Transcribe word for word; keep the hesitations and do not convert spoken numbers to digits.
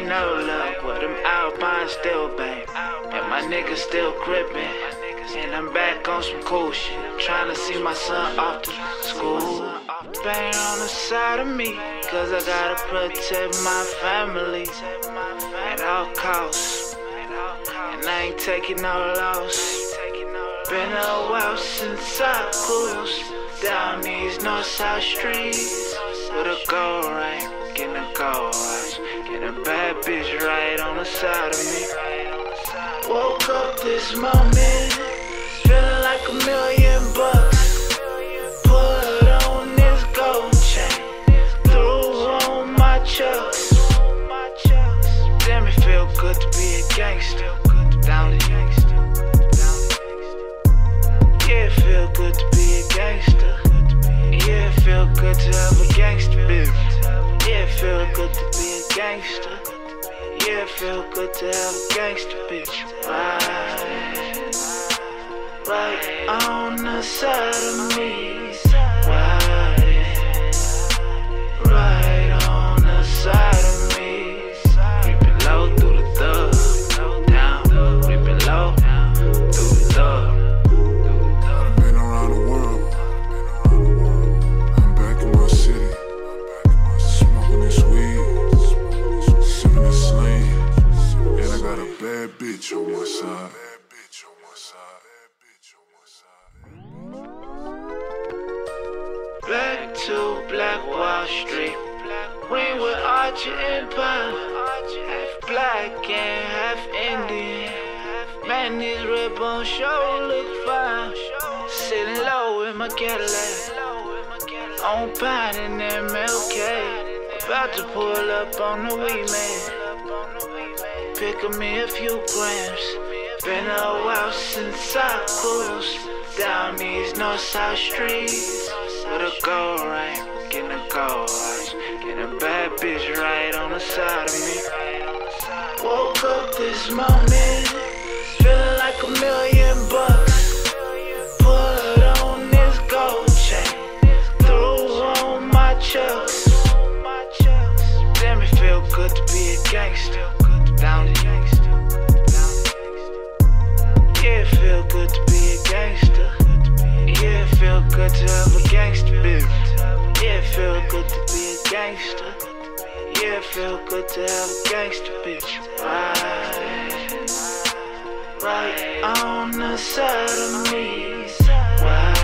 no luck, with them Alpines still bang, and my niggas still gripping. And I'm back on some cool shit, trying to see my son off to school. Bang on the side of me, cause I gotta protect my family at all costs, and I ain't taking no loss. Been a while since I cruised down these north-side streets with a gold ring, getting a gold watch, getting a bad bitch right on the side of me. Woke up this moment, feeling like a million bucks. Put on this gold chain, threw on my chucks. Damn, it feel good to be a gangster. Down it. Yeah, it feel good to be a gangster. Yeah, it feel good to have a gangster bitch. Yeah, it feel good to be a gangster. Yeah, it feel good to have a gangster bitch. Right, right on the side of me. Right, right on the side of me. Creeping low through the thug, down, creeping low through the thug. I've been around the world. I'm back in my city, smoking this weed, sipping this sling, and I got a bad bitch on my side. Back to Black Wall Street, we with Archer Empire, half black and half Indian. Man, these red bones sure look fine. Sitting low in my Cadillac, on Pine and M L K, about to pull up on the weed man, pick me a few grams. Been a while since I cruised down these north-side streets with a gold ring, getting a gold watch, getting a bad bitch right on the side of me. Woke up this moment, feeling like a million bucks. Put on this gold chain, threw on my chucks. Damn, it feel good to be a gangster. Down it. Yeah, it feel good to be a gangster. Yeah, it feel good to have a gangster bitch. Yeah, it feel good to be a gangster. Yeah, it feel good to have a gangster bitch. Right, right on the side of me. Right.